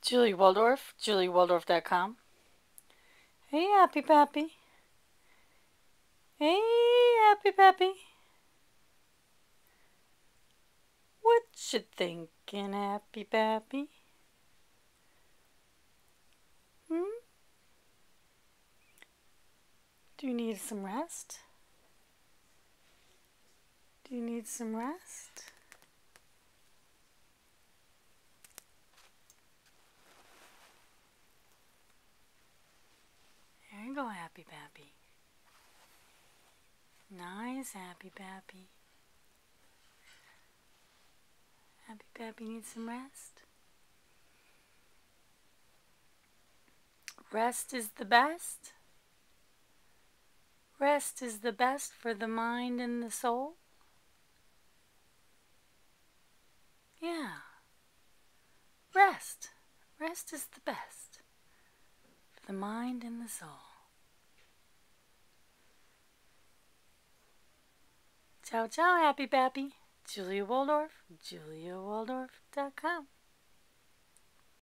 Julie Waldorf, JulieWaldorf.com. Hey, Happy Pappy. Hey, Happy Pappy. What you thinking, Happy Pappy? Hmm? Do you need some rest? Do you need some rest? There you go, Happy Pappy. Nice, Happy Pappy. Happy Pappy needs some rest. Rest is the best. Rest is the best for the mind and the soul. Yeah. Rest. Rest is the best for the mind and the soul. Ciao, ciao, Happy Pappy. Julia Waldorf, JuliaWaldorf.com.